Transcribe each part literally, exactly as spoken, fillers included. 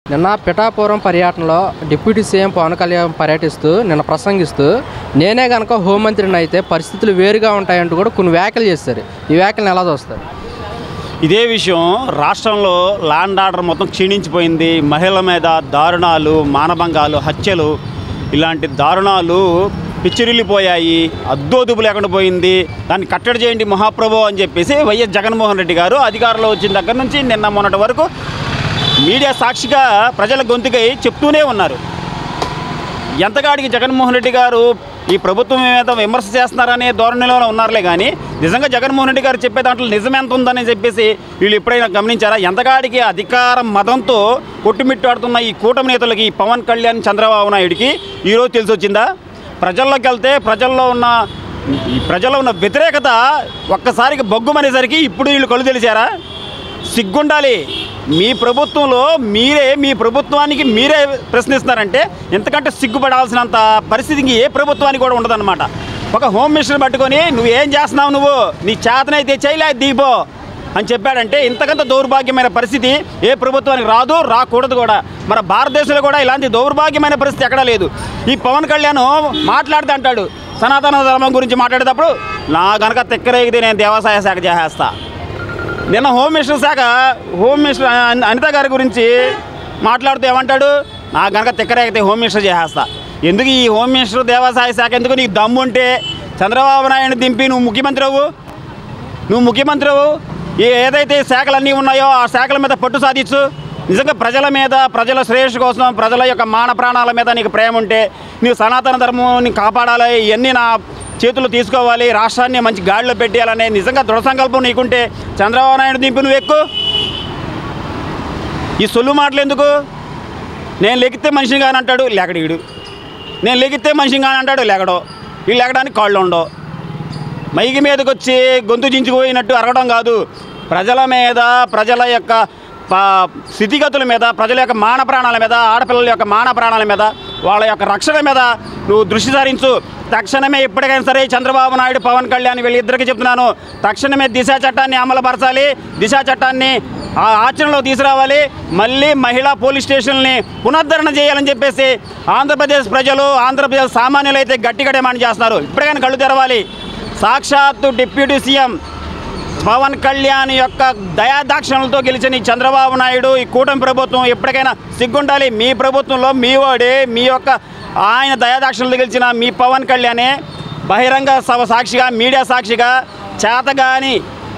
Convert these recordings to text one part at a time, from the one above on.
నిన్న పిఠాపురం పర్యటనలో deputy CM Pawan Kalyan పర్యటిస్తూ నిన్న ప్రసంగిస్తూ నేనే కనుక హోంమంత్రిని అయితే పరిస్థితులు వేరుగా ఉంటాయంటూ కూడా కొన్ని వ్యాఖ్యలు చేస్తారు. ఈ వ్యాఖ్యలను ఎలా చూస్తారు? ఇదే విషయం రాష్ట్రంలో ల్యాండ్ ఆర్డర్ మొత్తం క్షీణించిపోయింది. మహిళల మీద దారుణాలు, మానభంగాలు, హత్యలు ఇలాంటి దారుణాలు పిచ్చిరిల్లిపోయాయి. అద్దోదుపు లేకుండా పోయింది. దాన్ని కట్టడి చేయండి మహాప్రభు అని చెప్పేసి వైఎస్ జగన్మోహన్ రెడ్డి గారు అధికారంలో వచ్చిన దగ్గర నుంచి నిన్న మొన్నటి వరకు మీడియా సాక్షిగా ప్రజల గొంతుకై చెప్తూనే ఉన్నారు. ఎంతగాడికి జగన్మోహన్ రెడ్డి గారు ఈ ప్రభుత్వం మీద విమర్శ చేస్తున్నారనే ధోరణిలో ఉన్నారులే కానీ నిజంగా జగన్మోహన్ రెడ్డి గారు చెప్పే దాంట్లో నిజం ఎంత ఉందని చెప్పేసి వీళ్ళు ఎప్పుడైనా గమనించారా? ఎంతగాడికి అధికార మదంతో కొట్టుమిట్టాడుతున్న ఈ కూటమి నేతలకి, ఈ పవన్ కళ్యాణ్, చంద్రబాబు నాయుడికి ఈరోజు తెలిసి వచ్చిందా? ప్రజల్లోకి వెళ్తే ప్రజల్లో ఉన్న ఈ ప్రజల్లో ఉన్న వ్యతిరేకత ఒక్కసారికి బొగ్గుమనేసరికి ఇప్పుడు వీళ్ళు కళ్ళు తెలిసారా? సిగ్గుండాలి. మీ ప్రభుత్వంలో మీరే మీ ప్రభుత్వానికి మీరే ప్రశ్నిస్తున్నారంటే ఎంతకంటే సిగ్గుపడాల్సినంత పరిస్థితికి ఏ ప్రభుత్వానికి కూడా ఉండదన్నమాట. ఒక హోమ్ మినిస్టర్ పట్టుకొని నువ్వు ఏం చేస్తున్నావు, నువ్వు నీ చేతనైతే చేయలే దిగిపో అని చెప్పాడంటే ఇంతకంత దౌర్భాగ్యమైన పరిస్థితి ఏ ప్రభుత్వానికి రాదు, రాకూడదు కూడా. మన భారతదేశంలో కూడా ఇలాంటి దౌర్భాగ్యమైన పరిస్థితి ఎక్కడా లేదు. ఈ పవన్ కళ్యాణ్ మాట్లాడితే అంటాడు సనాతన ధర్మం గురించి మాట్లాడేటప్పుడు నా కనుక తిక్కరేగితే నేను దేవాదాయ శాఖ చేసేస్తా. నిన్న హోమ్ మినిస్టర్ శాఖ హోమ్ మినిస్టర్ అనిత గారి గురించి మాట్లాడుతూ ఏమంటాడు, నా కనుక తిక్కరేగితే హోమ్ మినిస్టర్ చేసేస్తా. ఎందుకు ఈ హోమ్ మినిస్టర్ దేవాదాయ శాఖ ఎందుకు? నీకు దమ్ము ఉంటే చంద్రబాబు నాయుడిని దింపి నువ్వు ముఖ్యమంత్రి అవ్వు నువ్వు ముఖ్యమంత్రి అవ్వు ఏదైతే శాఖలన్నీ ఉన్నాయో ఆ శాఖల మీద పట్టు సాధించు. నిజంగా ప్రజల మీద, ప్రజల శ్రేయస్సు కోసం, ప్రజల యొక్క మాన ప్రాణాల మీద నీకు ప్రేమ ఉంటే నీవు సనాతన ధర్మాన్ని కాపాడాలి, ఇవన్నీ నా చేతులు తీసుకోవాలి, రాష్ట్రాన్ని మంచి గాడిలో పెట్టేయాలనే నిజంగా దృఢ సంకల్పం నీకుంటే చంద్రబాబు నాయుడు దింపి నువ్వు ఎక్కువ. ఈ సొల్లు మాటలు ఎందుకు? నేను లెగితే మనిషిని కానీ అంటాడు లేకడీడు, నేను లెగితే మనిషిని కానీ అంటాడు లేకడో. వీళ్ళు లేకడానికి కాళ్ళు ఉండవు. మైకి మీదకి వచ్చి గొంతు చించుకుపోయినట్టు అరగడం కాదు. ప్రజల మీద, ప్రజల యొక్క స్థితిగతుల మీద, ప్రజల యొక్క మాన ప్రాణాల మీద, ఆడపిల్లల యొక్క మాన ప్రాణాల మీద, వాళ్ళ యొక్క రక్షణ మీద నువ్వు దృష్టి సారించు. తక్షణమే ఎప్పటికైనా సరే చంద్రబాబు నాయుడు, పవన్ కళ్యాణ్ వీళ్ళిద్దరికీ చెప్తున్నాను, తక్షణమే దిశ చట్టాన్ని అమలుపరచాలి, దిశ చట్టాన్ని ఆచరణలో తీసుకురావాలి, మళ్ళీ మహిళా పోలీస్ స్టేషన్ని పునరుద్ధరణ చేయాలని చెప్పేసి ఆంధ్రప్రదేశ్ ప్రజలు, ఆంధ్రప్రదేశ్ సామాన్యులు అయితే గట్టిగా డిమాండ్ చేస్తున్నారు. ఇప్పటికైనా కళ్ళు తెరవాలి. సాక్షాత్తు డిప్యూటీ సీఎం పవన్ కళ్యాణ్ యొక్క దయాదాక్షణలతో గెలిచిన ఈ చంద్రబాబు నాయుడు, ఈ కూటమి ప్రభుత్వం ఎప్పటికైనా సిగ్గుండాలి. మీ ప్రభుత్వంలో మీ వాడే, మీ యొక్క ఆయన దయాదాక్షణలతో గెలిచిన మీ పవన్ కళ్యాణే బహిరంగ సభ సాక్షిగా, మీడియా సాక్షిగా చేతగాని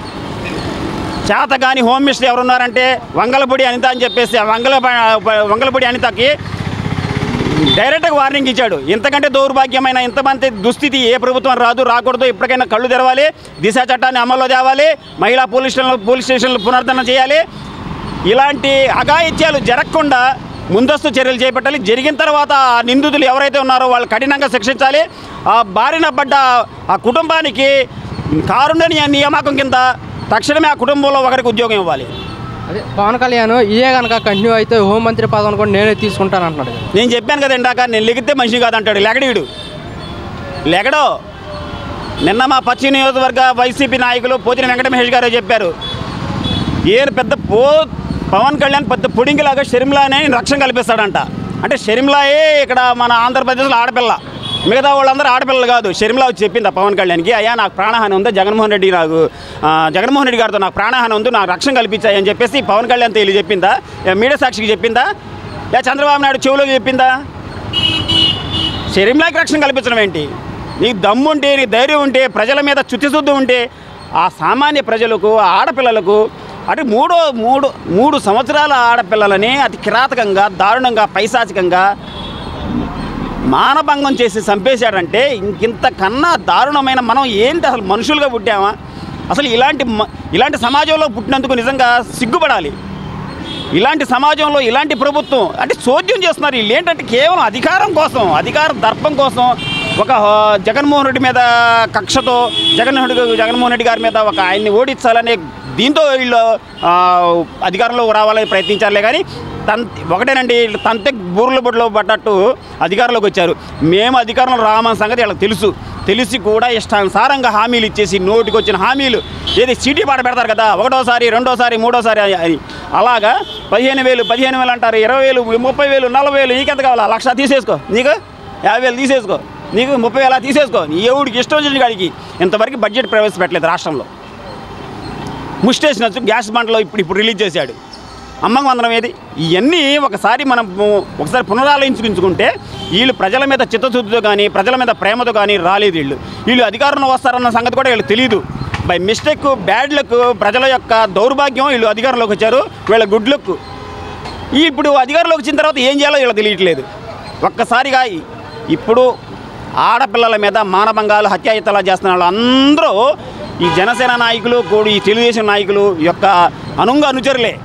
చేతగాని హోమ్ మినిస్టర్ ఎవరున్నారంటే వంగలపూడి అనిత అని చెప్పేసి వంగల వంగలపూడి అనితకి డైరెక్ట్గా వార్నింగ్ ఇచ్చాడు. ఇంతకంటే దౌర్భాగ్యమైన ఇంతమంది దుస్థితి ఏ ప్రభుత్వం రాదు, రాకూడదు. ఇప్పటికైనా కళ్ళు తెరవాలి, దిశ చట్టాన్ని అమల్లో తేవాలి, మహిళా పోలీస్ స్టేషన్లు పోలీస్ స్టేషన్లు పునరుద్ధరణ చేయాలి. ఇలాంటి అఘాయిత్యాలు జరగకుండా ముందస్తు చర్యలు చేపట్టాలి. జరిగిన తర్వాత ఆ నిందితులు ఎవరైతే ఉన్నారో వాళ్ళు కఠినంగా శిక్షించాలి. ఆ బారిన పడ్డ ఆ కుటుంబానికి కారుణ్య నియామకం కింద తక్షణమే ఆ కుటుంబంలో ఒకరికి ఉద్యోగం ఇవ్వాలి. అదే పవన్ కళ్యాణ్ ఇదే కనుక కంటిన్యూ అయితే హోంమంత్రి పదవిని కూడా నేనే తీసుకుంటాను అంటున్నాడు. నేను చెప్పాను కదా ఇందాక, నేను లెగితే మనిషి కాదంటాడు లెగడీడు లెగడో. నిన్న మా పశ్చిమ నియోజకవర్గ వైసీపీ నాయకులు పోతిన వెంకట మహేష్ గారు చెప్పారు, ఏ పెద్ద పో పవన్ కళ్యాణ్ పెద్ద పుడింగిలాగా షర్మిలానే రక్షణ కల్పిస్తాడంట. అంటే షర్మిలాయే ఇక్కడ మన ఆంధ్రప్రదేశ్లో ఆడపిల్ల, మిగతా వాళ్ళందరూ ఆడపిల్లలు కాదు. షర్మిలా వచ్చి చెప్పింది పవన్ కళ్యాణ్కి, అయ్యా నాకు ప్రాణహాని ఉందా, జగన్మోహన్ రెడ్డి నాకు జగన్మోహన్ రెడ్డి గారితో నాకు ప్రాణహాని ఉంది, నాకు రక్షణ కల్పించాయి అని చెప్పేసి పవన్ కళ్యాణ్తో వెళ్ళి చెప్పిందా? మీడియా సాక్షికి చెప్పిందా? లే చంద్రబాబు నాయుడు చెవులో చెప్పిందా? షర్మిలాకి రక్షణ కల్పించడం ఏంటి? నీకు దమ్ము ఉంటే, నీ ధైర్యం ఉంటే, ప్రజల మీద చుచ్చిశుద్ధి ఉంటే ఆ సామాన్య ప్రజలకు, ఆడపిల్లలకు అటు మూడో మూడు మూడు సంవత్సరాల ఆడపిల్లలని అతి కిరాతకంగా, దారుణంగా, పైశాచికంగా మానభంగం చేసి చంపేశాడంటే ఇంకింతకన్నా దారుణమైన మనం ఏంటి? అసలు మనుషులుగా పుట్టామా? అసలు ఇలాంటి ఇలాంటి సమాజంలో పుట్టినందుకు నిజంగా సిగ్గుపడాలి. ఇలాంటి సమాజంలో ఇలాంటి ప్రభుత్వం అంటే చోద్యం చేస్తున్నారు. వీళ్ళు ఏంటంటే కేవలం అధికారం కోసం, అధికార దర్పం కోసం ఒక జగన్మోహన్ రెడ్డి మీద కక్షతో, జగన్మోహన్ రెడ్డి జగన్మోహన్ రెడ్డి గారి మీద ఒక ఆయన్ని ఓడించాలనే దీంతో వీళ్ళు అధికారంలో రావాలని ప్రయత్నించారులే కానీ తన్ ఒకటేనండి, తంతే బూర్ల బొడ్లో పడ్డట్టు అధికారంలోకి వచ్చారు. మేము అధికారంలో రామన్న సంగతి వీళ్ళకి తెలుసు. తెలిసి కూడా ఇష్టానుసారంగా హామీలు ఇచ్చేసి నోటికి వచ్చిన హామీలు ఏది చీటీ పాట పెడతారు కదా, ఒకటోసారి రెండోసారి మూడోసారి అని అలాగా పదిహేను వేలు పదిహేను వేలు అంటారు, ఇరవై వేలు ముప్పై వేలు నలభై వేలు నీకెంత కావాలా, లక్ష తీసేసుకో, నీకు యాభై వేలు తీసేసుకో, నీకు ముప్పై వేల తీసేసుకో, నీ ఎవడికి ఇష్టం వచ్చిన కాడికి. ఇంతవరకు బడ్జెట్ ప్రవేశపెట్టలేదు రాష్ట్రంలో. ముస్టేషన్ గ్యాస్ బండ్లో ఇప్పుడు ఇప్పుడు రిలీజ్ చేశాడు. అమ్మకు వందనం ఏది? ఇవన్నీ ఒకసారి మనం ఒకసారి పునరాలోచించుకుంటే వీళ్ళు ప్రజల మీద చిత్తశుద్ధితో కానీ ప్రజల మీద ప్రేమతో కానీ రాలేదు. వీళ్ళు వీళ్ళు అధికారంలో వస్తారన్న సంగతి కూడా వీళ్ళు తెలియదు. బై మిస్టేక్ బ్యాడ్ లక్, ప్రజల యొక్క దౌర్భాగ్యం వీళ్ళు అధికారంలోకి వచ్చారు. వీళ్ళ గుడ్ లక్. ఇప్పుడు అధికారంలోకి వచ్చిన తర్వాత ఏం చేయాలో వీళ్ళు తెలియట్లేదు. ఒక్కసారిగా ఇప్పుడు ఆడపిల్లల మీద మానభంగాలు హత్యాయత్నాలు చేస్తున్న వాళ్ళు అందరూ ఈ జనసేన నాయకులు కూడా ఈ తెలుగుదేశం నాయకులు యొక్క అనుంగ అనుచరులే.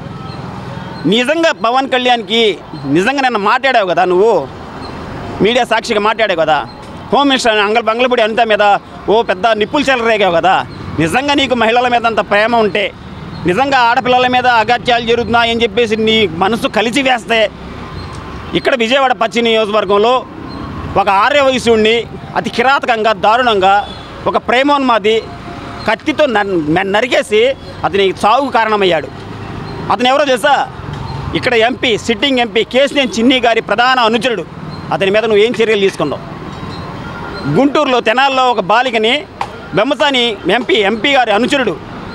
నిజంగా పవన్ కళ్యాణ్కి నిజంగా నిన్న మాట్లాడావు కదా, నువ్వు మీడియా సాక్షిగా మాట్లాడావు కదా, హోమ్ మినిస్టర్ అంగల్ బంగ్లపూడి అనిత మీద ఓ పెద్ద నిప్పులు చెలరేగావు కదా. నిజంగా నీకు మహిళల మీద అంత ప్రేమ ఉంటే, నిజంగా ఆడపిల్లల మీద అగత్యాలు జరుగుతున్నాయని చెప్పేసి నీ మనసు కలిసి వేస్తే, ఇక్కడ విజయవాడ పశ్చిమ నియోజకవర్గంలో ఒక ఆర్య వయసుని అతి కిరాతకంగా దారుణంగా ఒక ప్రేమోన్మాది కత్తితో నరికేసి అతని చావుకు కారణమయ్యాడు. అతను ఎవరో తెలుసా? ఇక్కడ ఎంపీ, సిట్టింగ్ ఎంపీ కేశినేని చిన్ని గారి ప్రధాన అనుచరుడు. అతని మీద నువ్వు ఏం చర్యలు తీసుకున్నావు? గుంటూరులో తెనాల్లో ఒక బాలికని బెమ్మసాని ఎంపీ ఎంపీ గారి అనుచరుడు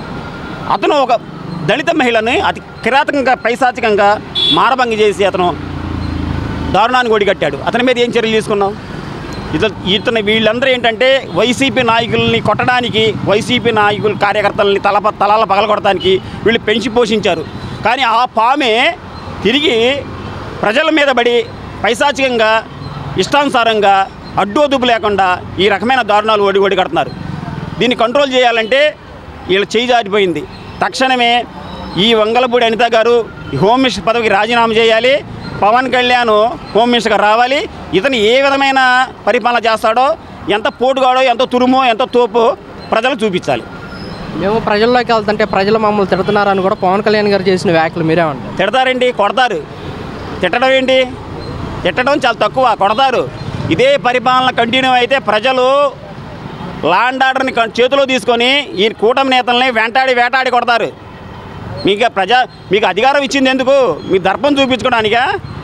అతను ఒక దళిత మహిళని అతి కిరాతకంగా పైశాచికంగా మానభంగం చేసి అతను దారుణాన్ని ఒడిగట్టాడు. అతని మీద ఏం చర్యలు తీసుకున్నావు? ఇత ఇతను వీళ్ళందరూ ఏంటంటే వైసీపీ నాయకుల్ని కొట్టడానికి, వైసీపీ నాయకుల కార్యకర్తలని తల తలాల పగలగొట్టడానికి వీళ్ళు పెంచి పోషించారు. కానీ ఆ పామే తిరిగి ప్రజల మీద పడి పైశాచికంగా ఇష్టానుసారంగా అడ్డోదుపు లేకుండా ఈ రకమైన దారుణాలు ఒడి ఒడి కడుతున్నారు. దీన్ని కంట్రోల్ చేయాలంటే వీళ్ళు చేయి జారిపోయింది. తక్షణమే ఈ వంగలపూడి అనిత గారు హోమ్ మినిస్టర్ పదవికి రాజీనామా చేయాలి. పవన్ కళ్యాణ్ హోమ్ మినిస్టర్గా రావాలి. ఇతను ఏ విధమైన పరిపాలన చేస్తాడో, ఎంత పోటుగాడో, ఎంత తురుమో, ఎంత తోపో ప్రజలకు చూపించాలి. మేము ప్రజల్లోకి వెళ్తుంటే ప్రజలు మమ్మల్ని తిడుతున్నారని కూడా పవన్ కళ్యాణ్ గారు చేసిన వ్యాఖ్యలు మీరేమంటారు? తిడతారండి, కొడతారు. తిట్టడం ఏంటి? తిట్టడం చాలా తక్కువ, కొడతారు. ఇదే పరిపాలన కంటిన్యూ అయితే ప్రజలు లాండ్ ఆర్డర్ని చేతిలో తీసుకొని ఈ కూటమి నేతల్ని వెంటాడి వేటాడి కొడతారు. మీకు ప్రజా మీకు అధికారం ఇచ్చింది ఎందుకు? మీ దర్పం చూపించుకోవడానికా?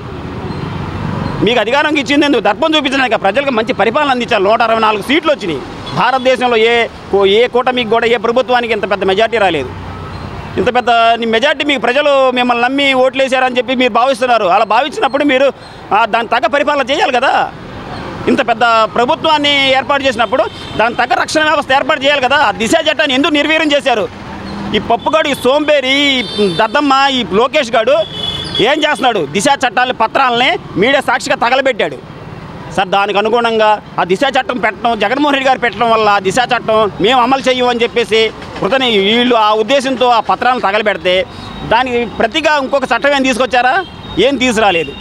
మీకు అధికారం ఇచ్చింది ఎందుకు? దర్పం చూపించడానికి. ప్రజలకు మంచి పరిపాలన అందించాలి. నూట అరవై నాలుగు సీట్లు వచ్చినాయి. భారతదేశంలో ఏ ఏ కూటమికి కూడా ఏ ప్రభుత్వానికి ఇంత పెద్ద మెజార్టీ రాలేదు. ఇంత పెద్ద మెజార్టీ మీకు ప్రజలు మిమ్మల్ని నమ్మి ఓట్లు వేసారని చెప్పి మీరు భావిస్తున్నారు. అలా భావించినప్పుడు మీరు దాని తగ్గ పరిపాలన చేయాలి కదా. ఇంత పెద్ద ప్రభుత్వాన్ని ఏర్పాటు చేసినప్పుడు దాని తగ్గ రక్షణ వ్యవస్థ ఏర్పాటు చేయాలి కదా. ఆ దిశ చట్టాన్ని ఎందుకు నిర్వీర్యం చేశారు? ఈ పప్పుగాడు, ఈ సోంబేరి, ఈ దద్దమ్మ, ఈ లోకేష్ గాడు ఏం చేస్తున్నాడు? దిశ చట్టాలని పత్రాలని మీడియా సాక్షిగా తగలబెట్టాడు. సార్ దానికి అనుగుణంగా ఆ దిశ చట్టం పెట్టడం, జగన్మోహన్ రెడ్డి గారు పెట్టడం వల్ల దిశ చట్టం మేము అమలు చేయమని చెప్పేసి కృతని వీళ్ళు ఆ ఉద్దేశంతో ఆ పత్రాలను తగలబెడితే దానికి ప్రతిగా ఇంకొక చట్టం ఏం తీసుకొచ్చారా? ఏం తీసుకురాలేదు.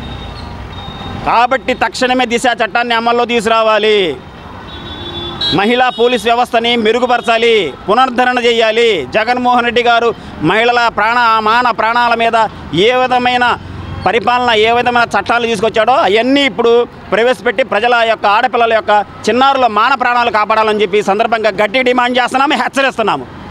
కాబట్టి తక్షణమే దిశ చట్టాన్ని అమల్లో తీసుకురావాలి. మహిళా పోలీస్ వ్యవస్థని మెరుగుపరచాలి, పునరుద్ధరణ చేయాలి. జగన్మోహన్ రెడ్డి గారు మహిళల ప్రాణ మాన ప్రాణాల మీద ఏ విధమైన పరిపాలన, ఏ విధమైన చట్టాలు తీసుకొచ్చాడో అవన్నీ ఇప్పుడు ప్రవేశపెట్టి ప్రజల యొక్క ఆడపిల్లల యొక్క చిన్నారుల మాన ప్రాణాలు కాపాడాలని చెప్పి సందర్భంగా గట్టి డిమాండ్ చేస్తున్నాము, హెచ్చరిస్తున్నాము.